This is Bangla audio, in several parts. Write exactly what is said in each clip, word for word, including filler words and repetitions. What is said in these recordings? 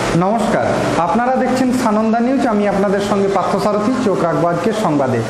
নমস্কার, আপনারা দেখছেন সানন্দা নিউজ। আমি আপনাদের সঙ্গে পার্থসারথী। চোখ রাখবো আজকের সংবাদে।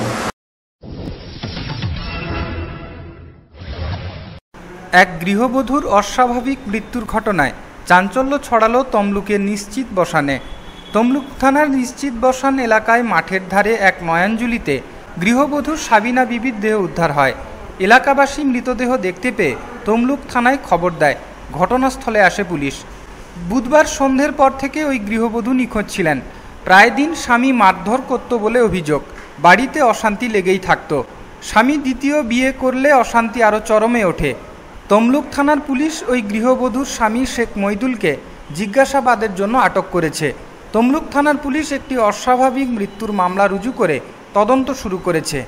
এক গৃহবধূর অস্বাভাবিক মৃত্যুর ঘটনায় চাঞ্চল্য ছড়ালো তমলুকের নিশ্চিত বসানে। তমলুক থানার নিশ্চিত বসান এলাকায় মাঠের ধারে এক নয়াঞ্জলিতে গৃহবধূ সাবিনা বিবির দেহ উদ্ধার হয়। এলাকাবাসী মৃতদেহ দেখতে পেয়ে তমলুক থানায় খবর দেয়। ঘটনাস্থলে আসে পুলিশ। বুধবার সন্ধ্যের পর থেকে ওই গৃহবধূ নিখোঁজ ছিলেন। প্রায় দিন স্বামী মারধর করত বলে অভিযোগ। বাড়িতে অশান্তি লেগেই থাকত। স্বামী দ্বিতীয় বিয়ে করলে অশান্তি আরও চরমে ওঠে। তমলুক থানার পুলিশ ওই গৃহবধূর স্বামী শেখ মইদুলকে জিজ্ঞাসাবাদের জন্য আটক করেছে। তমলুক থানার পুলিশ একটি অস্বাভাবিক মৃত্যুর মামলা রুজু করে তদন্ত শুরু করেছে।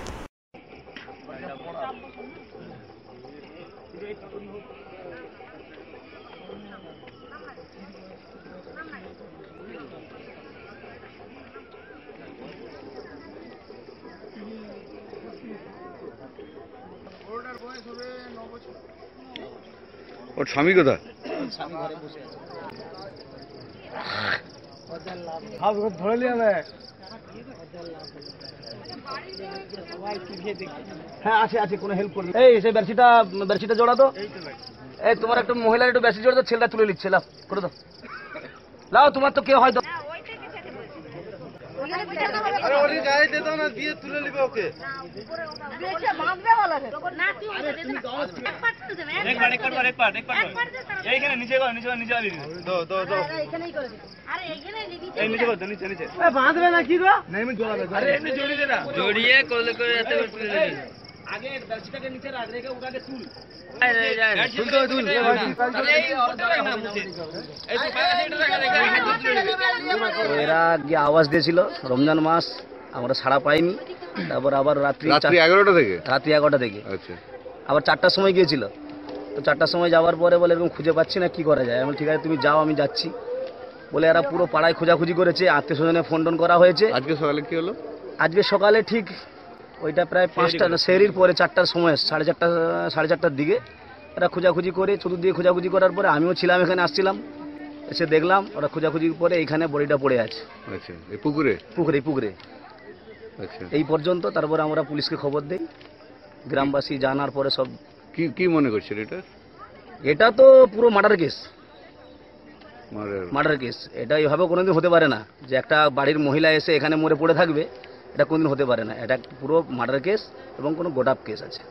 ওর স্বামী কোথায়? ধরে নিয়ে হ্যাঁ আছে আছে কোনো হেল্প করবে। এই সেই বেরসিটা বেরসিটা জোড়া তো। এই তোমার একটা মহিলার একটু বেশি জোড়া তো, ছেলেটা তুলে নিচ্ছে। লাও করে দাও, লাও। তোমার তো কেউ হয়তো বাঁধবে না কি গো? জড়িয়ে করলে করে আগে বেরসিটাকে নিচে রাখ, রেখে ওটাকে তুল। এরা গিয়ে আওয়াজ দিয়েছিল রমজান মাস, আমরা সাড়া পাইনি। তারপর আবার রাত্রি এগারোটা থেকে রাত্রি এগারোটা থেকে আবার চারটার সময় গিয়েছিল। তো চারটার সময় যাওয়ার পরে বলে এরকম খুঁজে পাচ্ছি না, কি করা যায়? আমি ঠিক আছে তুমি যাও, আমি যাচ্ছি বলে এরা পুরো পাড়ায় খোঁজাখুঁজি করেছে। আত্মীয় স্বজনে ফোন টোন করা হয়েছে। আজকে সকালে কি হলো? আজকে সকালে ঠিক ওইটা প্রায় পাঁচটা সেরির পরে চারটার সময়, সাড়ে চারটা সাড়ে চারটার দিকে এরা খোঁজাখুঁজি করে চতুর্দিকে খোঁজাখুঁজি করার পরে আমিও ছিলাম এখানে, আসছিলাম। এসে দেখলাম ওরা খোঁজাখুঁজি করে এইখানে বডিটা পড়ে আছে। আচ্ছা, এই পুকুরে পুকুরে পুকুরে আচ্ছা, এই পর্যন্ত। তারপরে আমরা পুলিশকে খবর দেই। গ্রামবাসী জানার পরে সব কি কি মনে করছিল এটা? এটা তো পুরো মার্ডার কেস, মার্ডার কেস। এটা এইভাবে কোনোদিন হতে পারে না যে একটা বাড়ির মহিলা এসে এখানে মরে পড়ে থাকবে। এটা কোনোদিন হতে পারে না। এটা পুরো মার্ডার কেস এবং কোনো গোটাপ কেস আছে।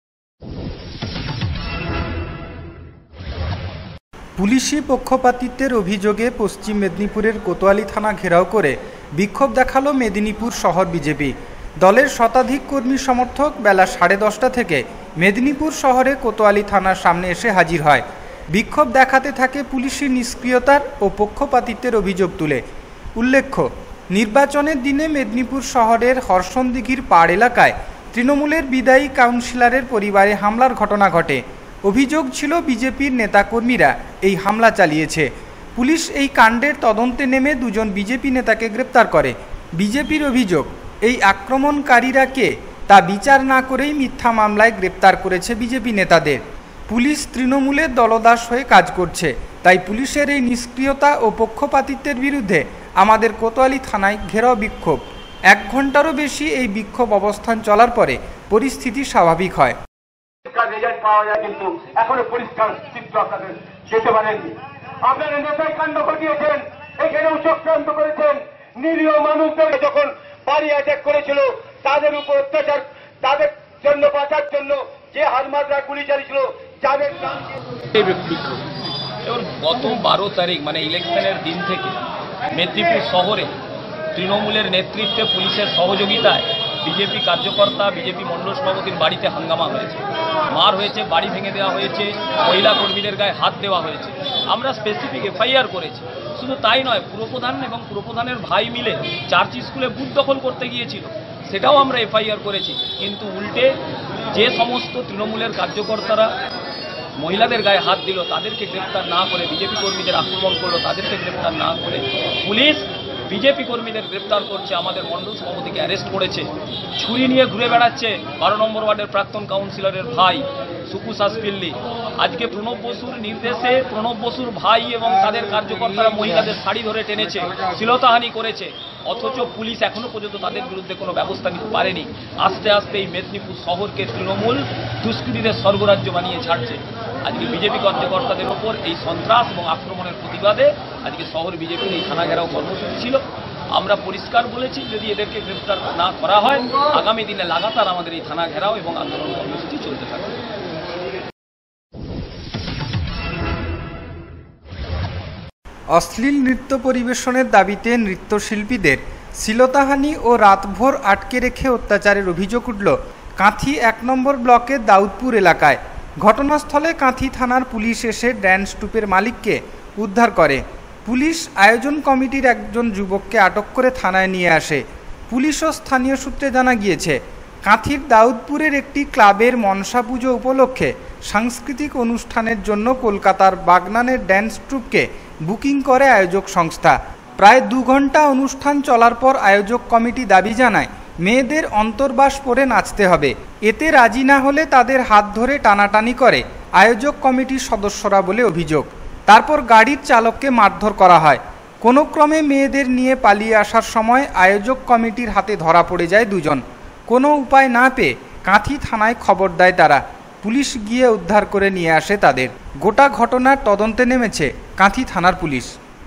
পুলিশি পক্ষপাতিত্বের অভিযোগে পশ্চিম মেদিনীপুরের কোতোয়ালি থানা ঘেরাও করে বিক্ষোভ দেখালো মেদিনীপুর শহর বিজেপি। দলের শতাধিক কর্মী সমর্থক বেলা সাড়ে দশটা থেকে মেদিনীপুর শহরে কোতোয়ালি থানার সামনে এসে হাজির হয়। বিক্ষোভ দেখাতে থাকে পুলিশি নিষ্ক্রিয়তার ও পক্ষপাতিত্বের অভিযোগ তুলে। উল্লেখ্য, নির্বাচনের দিনে মেদিনীপুর শহরের হর্ষণদিঘির পাড় এলাকায় তৃণমূলের বিদায়ী কাউন্সিলরের পরিবারে হামলার ঘটনা ঘটে। অভিযোগ ছিল বিজেপির নেতাকর্মীরা এই হামলা চালিয়েছে। পুলিশ এই কাণ্ডের তদন্তে নেমে দুজন বিজেপি নেতাকে গ্রেপ্তার করে। বিজেপির অভিযোগ, এই আক্রমণকারীরা কে তা বিচার না করেই মিথ্যা মামলায় গ্রেপ্তার করেছে বিজেপি নেতাদের। পুলিশ তৃণমূলের দলদাস হয়ে কাজ করছে, তাই পুলিশের এই নিষ্ক্রিয়তা ও পক্ষপাতিত্বের বিরুদ্ধে আমাদের কোতোয়ালি থানায় ঘেরাও বিক্ষোভ। এক ঘন্টারও বেশি এই বিক্ষোভ অবস্থান চলার পরে পরিস্থিতি স্বাভাবিক হয়। রেজাল্ট পাওয়া যায়, কিন্তু এখনো পরিষ্কার চিত্র আপনাদের যেতে পারেননি। আপনারা নেতাই কাণ্ড ঘটিয়েছেন, এখানেও চক্রান্ত করেছেন। নিরীহ মানুষদের যখন বাড়ি অ্যাটাক করেছিল, তাদের উপর অত্যাচার, তাদের জন্য বাঁচার জন্য যে হারমাদরা গুলি চালিয়েছিল, যাদের নাম গত বারো তারিখ মানে ইলেকশনের দিন থেকে মেদিনীপুর শহরে তৃণমূলের নেতৃত্বে পুলিশের সহযোগিতায় বিজেপি কার্যকর্তা, বিজেপি মণ্ডল সভাপতির বাড়িতে হাঙ্গামা হয়েছে, মার হয়েছে, বাড়ি ভেঙে দেওয়া হয়েছে, মহিলা কর্মীদের গায়ে হাত দেওয়া হয়েছে। আমরা স্পেসিফিক এফআইআর করেছি। শুধু তাই নয়, পুরপ্রধান এবং পুরপ্রধানের ভাই মিলে চার্চ স্কুলে বুথ দখল করতে গিয়েছিল, সেটাও আমরা এফআইআর করেছি। কিন্তু উল্টে যে সমস্ত তৃণমূলের কার্যকর্তারা মহিলাদের গায়ে হাত দিল, তাদেরকে গ্রেপ্তার না করে, বিজেপি কর্মীদের আক্রমণ করলো, তাদেরকে গ্রেপ্তার না করে পুলিশ বিজেপি কর্মীদের গ্রেপ্তার করছে। আমাদের মণ্ডল সভাপতিকে অ্যারেস্ট করেছে, ছুরি নিয়ে ঘুরে বেড়াচ্ছে বারো নম্বর ওয়ার্ডের প্রাক্তন কাউন্সিলরের ভাই। সুকু সাসপিল্লি। আজকে প্রণব বসুর নির্দেশে প্রণব বসুর ভাই এবং তাদের কার্যকর্তারা মহিলাদের শাড়ি ধরে টেনেছে, শ্লীলতাহানি করেছে, অথচ পুলিশ এখনো পর্যন্ত তাদের বিরুদ্ধে কোনো ব্যবস্থা নিতে পারেনি। আস্তে আস্তে এই মেদিনীপুর শহরকে তৃণমূল দুষ্কৃতীদের স্বর্গরাজ্য বানিয়ে ছাড়ছে। আজকে বিজেপি কার্যকর্তাদের ওপর এই সন্ত্রাস এবং আক্রমণের প্রতিবাদে আজকে শহর বিজেপির এই থানা ঘেরাও কর্মসূচি ছিল। আমরা পরিষ্কার বলেছি, যদি এদেরকে গ্রেফতার না করা হয় আগামী দিনে লাগাতার আমাদের এই থানা ঘেরাও এবং আন্দোলন কর্মসূচি চলতে থাকবে। অশ্লীল নৃত্য পরিবেশনের দাবিতে নৃত্যশিল্পীদের শ্লীলতাহানি ও রাতভর আটকে রেখে অত্যাচারের অভিযোগ উঠল কাঁথি এক নম্বর ব্লকের দাউদপুর এলাকায়। ঘটনাস্থলে কাঁথি থানার পুলিশ এসে ড্যান্স ট্রুপের মালিককে উদ্ধার করে। পুলিশ আয়োজন কমিটির একজন যুবককে আটক করে থানায় নিয়ে আসে। পুলিশ ও স্থানীয় সূত্রে জানা গিয়েছে, কাঁথির দাউদপুরের একটি ক্লাবের মনসা পুজো উপলক্ষে সাংস্কৃতিক অনুষ্ঠানের জন্য কলকাতার বাগনানের ড্যান্স ট্রুপকে বুকিং করে আয়োজক সংস্থা। প্রায় দু ঘন্টা অনুষ্ঠান চলার পর আয়োজক কমিটি দাবি জানায় মেয়েদের অন্তর্বাস পরে নাচতে হবে। এতে রাজি না হলে তাদের হাত ধরে টানাটানি করে আয়োজক কমিটির সদস্যরা বলে অভিযোগ। তারপর গাড়ির চালককে মারধর করা হয়। কোনো ক্রমে মেয়েদের নিয়ে পালিয়ে আসার সময় আয়োজক কমিটির হাতে ধরা পড়ে যায় দুজন। কোনো উপায় না পেয়ে কাঁথি থানায় খবর দেয় তারা। পুলিশ গিয়ে উদ্ধার করে নিয়ে আসে তাদের। গোটা ঘটনার তদন্তে নেমেছে কাঁথি থানার পুলিশ।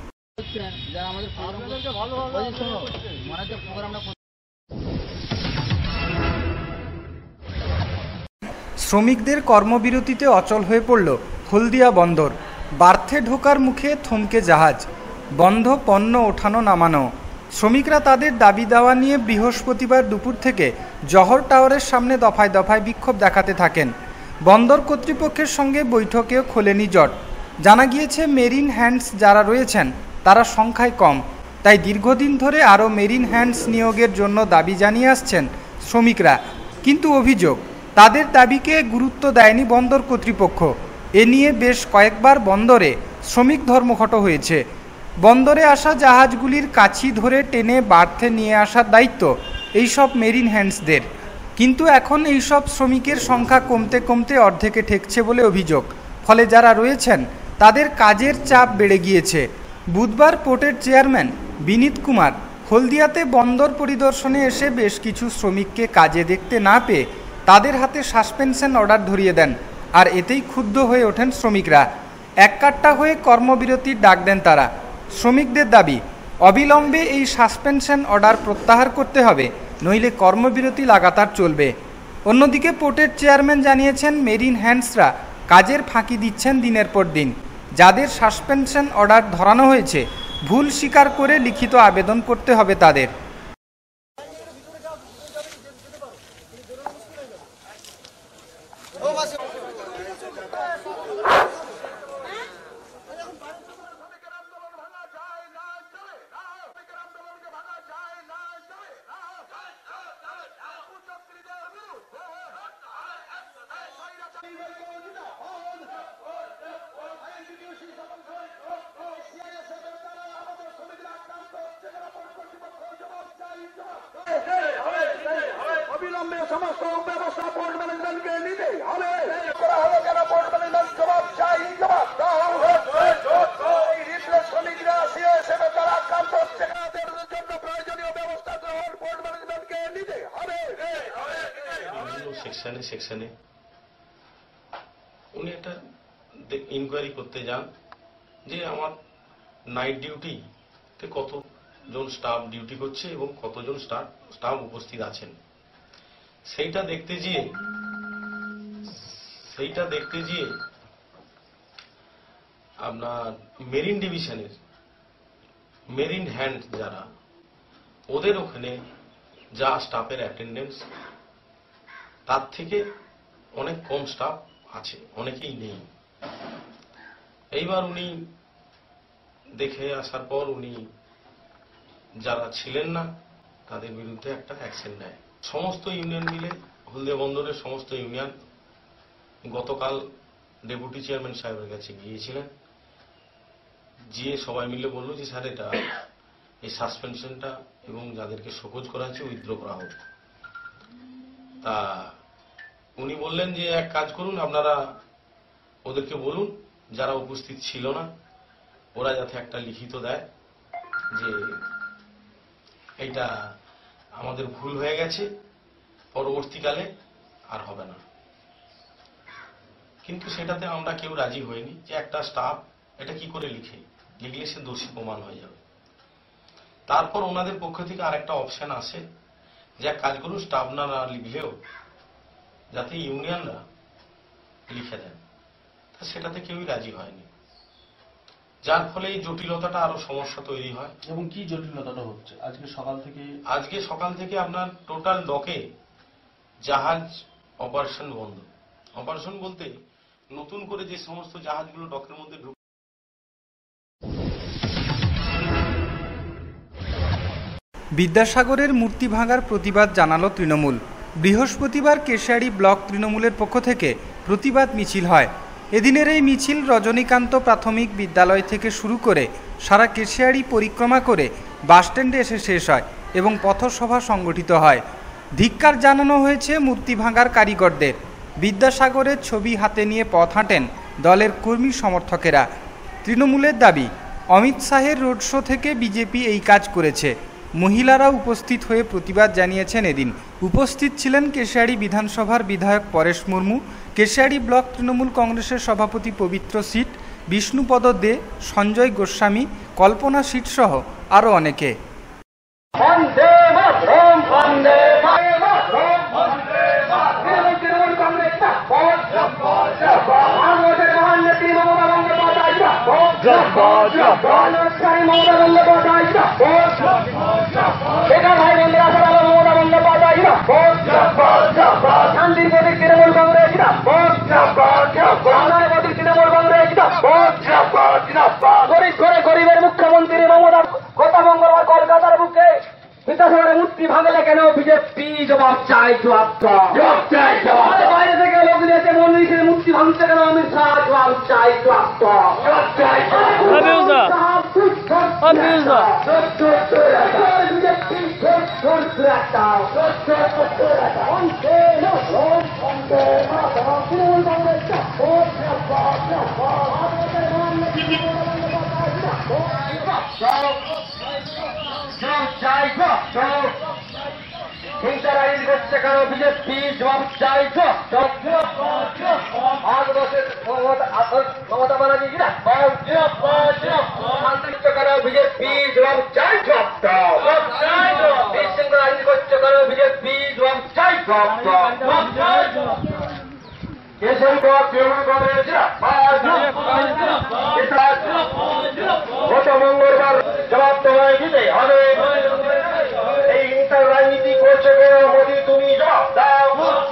শ্রমিকদের কর্মবিরতিতে অচল হয়ে পড়ল হলদিয়া বন্দর। বার্থে ঢোকার মুখে থমকে জাহাজ, বন্ধ পণ্য ওঠানো নামানো। শ্রমিকরা তাদের দাবি দাওয়া নিয়ে বৃহস্পতিবার দুপুর থেকে জহর টাওয়ারের সামনে দফায় দফায় বিক্ষোভ দেখাতে থাকেন। বন্দর কর্তৃপক্ষের সঙ্গে বৈঠকেও খোলেনি জট। জানা গিয়েছে মেরিন হ্যান্ডস যারা রয়েছেন তারা সংখ্যায় কম, তাই দীর্ঘদিন ধরে আরও মেরিন হ্যান্ডস নিয়োগের জন্য দাবি জানিয়ে আসছেন শ্রমিকরা। কিন্তু অভিযোগ, তাদের দাবিকে গুরুত্ব দেয়নি বন্দর কর্তৃপক্ষ। এ নিয়ে বেশ কয়েকবার বন্দরে শ্রমিক ধর্মঘট হয়েছে। বন্দরে আসা জাহাজগুলির কাছি ধরে টেনে বার্থে নিয়ে আসার দায়িত্ব এইসব মেরিন হ্যান্ডসদের। কিন্তু এখন এইসব শ্রমিকের সংখ্যা কমতে কমতে অর্ধেকে ঠেকছে বলে অভিযোগ। ফলে যারা রয়েছেন তাদের কাজের চাপ বেড়ে গিয়েছে। বুধবার পোর্টের চেয়ারম্যান বিনীত কুমার হলদিয়াতে বন্দর পরিদর্শনে এসে বেশ কিছু শ্রমিককে কাজে দেখতে না পেয়ে তাদের হাতে সাসপেনশন অর্ডার ধরিয়ে দেন। আর এতেই ক্ষুব্ধ হয়ে ওঠেন শ্রমিকরা। এককাট্টা হয়ে কর্মবিরতির ডাক দেন তারা। শ্রমিকদের দাবি, অবিলম্বে এই সাসপেনশন অর্ডার প্রত্যাহার করতে হবে, নইলে কর্মবিরতি লাগাতার চলবে। অন্যদিকে পোর্টের চেয়ারম্যান জানিয়েছেন মেরিন হ্যান্ডসরা কাজের ফাঁকি দিচ্ছেন দিনের পর দিন। যাদের সাসপেনশন অর্ডার ধরানো হয়েছে ভুল স্বীকার করে লিখিত আবেদন করতে হবে তাদের। অবিলম্বে সমস্ত ব্যবস্থা পোর্ট ম্যানেজমেন্টকে নিতে হবে। করা হলো কেন? পোর্ট ম্যানেজমেন্ট জবাব চাই, জবাব দাও। এই রিপ্লেস শ্রমিকরা সিএসএফে তারা আক্রান্ত হচ্ছে, তাদের জন্য প্রয়োজনীয় ব্যবস্থা গ্রহণ পোর্ট ম্যানেজমেন্টকে নিতে হবে। সেকশনে সেকশনে উনি একটা ইনকোয়ারি করতে যান যে আমার নাইট ডিউটিতে কতজন স্টাফ ডিউটি করছে এবং কতজন স্টাফ স্টাফ উপস্থিত আছেন। সেইটা দেখতে গিয়ে সেইটা দেখতে গিয়ে আপনার মেরিন ডিভিশনের মেরিন হ্যান্ড যারা, ওদের ওখানে যা স্টাফের অ্যাটেন্ডেন্স তার থেকে অনেক কম স্টাফ আছে, অনেকেই নেই। এইবার উনি দেখে আসার পর উনি যারা ছিলেন না তাদের বিরুদ্ধে একটা অ্যাকশন নেয়। সমস্ত ইউনিয়ন মিলে, হলদিয়া বন্দরের সমস্ত ইউনিয়ন গতকাল ডেপুটি চেয়ারম্যান সাহেবের কাছে গিয়েছিলেন। গিয়ে সবাই মিলে বলল যে স্যার এটা এই সাসপেনশনটা এবং যাদেরকে শোকজ করা হচ্ছে উইথড্র করা হোক। তা উনি বললেন যে এক কাজ করুন, আপনারা ওদেরকে বলুন যারা উপস্থিত ছিল না ওরা যাতে একটা লিখিত দেয় যে এটা আমাদের ভুল হয়ে গেছে, পরবর্তীকালে আর হবে না। কিন্তু সেটাতে আমরা কেউ রাজি হইনি যে একটা স্টাফ এটা কি করে লিখে, লিখলে সে দোষী প্রমাণ হয়ে যাবে। তারপর ওনাদের পক্ষ থেকে আরেকটা অপশন আসে যে এক কাজ করুন, স্টাফ না লিখলেও যাতে ইউনিয়নরা লিখে দেন। তা সেটাতে কেউই রাজি হয়নি, যার ফলে এই জটিলতাটা আরো সমস্যা তৈরি হয়। এবং কি জটিলতাটা হচ্ছে আজকে সকাল থেকে? আজকে সকাল থেকে আপনার টোটাল ডকে জাহাজ অপারেশন বন্ধ। অপারেশন বলতে নতুন করে যে সমস্ত জাহাজগুলো ডকের মধ্যে ঢুকে। বিদ্যাসাগরের মূর্তি ভাঙার প্রতিবাদ জানালো তৃণমূল। বৃহস্পতিবার কেশিয়াড়ি ব্লক তৃণমূলের পক্ষ থেকে প্রতিবাদ মিছিল হয়। এদিনের এই মিছিল রজনীকান্ত প্রাথমিক বিদ্যালয় থেকে শুরু করে সারা কেশিয়াড়ি পরিক্রমা করে বাসস্ট্যান্ডে এসে শেষ হয় এবং পথসভা সংগঠিত হয়। ধিক্কার জানানো হয়েছে মূর্তি ভাঙার কারিগরদের। বিদ্যাসাগরের ছবি হাতে নিয়ে পথ হাঁটেন দলের কর্মী সমর্থকেরা। তৃণমূলের দাবি, অমিত শাহের রোড শো থেকে বিজেপি এই কাজ করেছে। মহিলারা উপস্থিত হয়ে প্রতিবাদ জানিয়েছেন। এদিন উপস্থিত ছিলেন কেশিয়াড়ি বিধানসভার বিধায়ক পরেশ মুর্মু, কেশিয়াড়ি ব্লক তৃণমূল কংগ্রেসের সভাপতি পবিত্র সিট, বিষ্ণুপদ দে, সঞ্জয় গোস্বামী, কল্পনা সিট সহ আরও অনেকে। শান্তির প্রতীক তৃণমূল কংগ্রেস, তৃণমূল কংগ্রেস, গরিব ঘরে গরিবের মুখ্যমন্ত্রী মমতা গত মঙ্গলবার কলকাতার বুকে বিদ্যাসাগরের মূর্তি ভাঙলে কেন বিজেপি জবাব চাই, জবাব চাই। বাইরে থেকে লোক দিয়েছে মন্দিরের মূর্তি ভাঙছে কেন অমিত শাহ, জবাব চাই, জবাব চাই। হিংসার আইন করছে কেন বিজেপি, জবাব চাই। মমতা ব্যানার্জি কেন বিজেপি, জবাব চাই। বিশৃঙ্খলা আইন করছে কেন বিজেপি, জবাব চাই। কেশব তৃণমূল কংগ্রেস গত মঙ্গলবার জবাব তোমায় দিতে হবে। এই হিংসার রাজনীতি করছে কেন মোদী, তুমি জবাব দাও।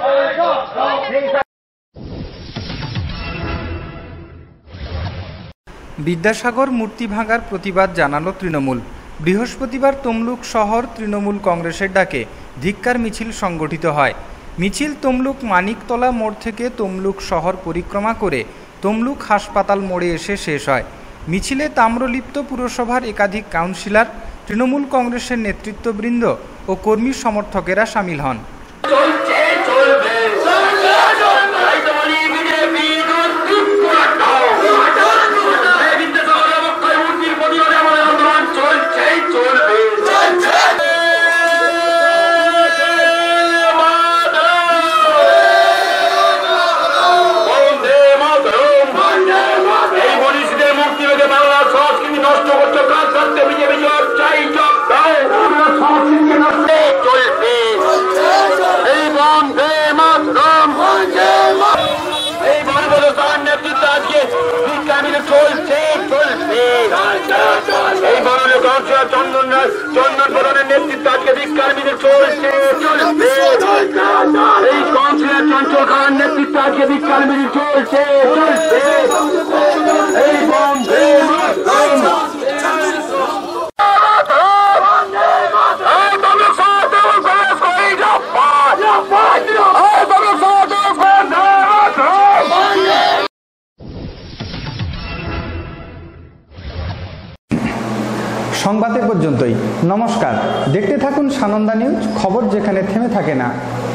বিদ্যাসাগর মূর্তি ভাঙার প্রতিবাদ জানালো তৃণমূল। বৃহস্পতিবার তমলুক শহর তৃণমূল কংগ্রেসের ডাকে ধিক্কার মিছিল সংগঠিত হয়। মিছিল তমলুক মানিকতলা মোড় থেকে তমলুক শহর পরিক্রমা করে তমলুক হাসপাতাল মোড়ে এসে শেষ হয়। মিছিলে তাম্রলিপ্ত পুরসভার একাধিক কাউন্সিলর, তৃণমূল কংগ্রেসের নেতৃত্ববৃন্দ ও কর্মী সমর্থকেরা সামিল হন। এই মাননীয় কাউন্সিলর চন্দন রায় চন্দন প্রধানের নেতৃত্বে আজকে ধিক্কার মিছিল চলছে। এই কাউন্সিলর চঞ্চল খান নেতৃত্বে আজকে ধিক্কার মিছিল চলছে চলছে এই বন্ধে সংবাদে পর্যন্তই। নমস্কার, দেখতে থাকুন সানন্দা নিউজ, খবর যেখানে থেমে থাকে না।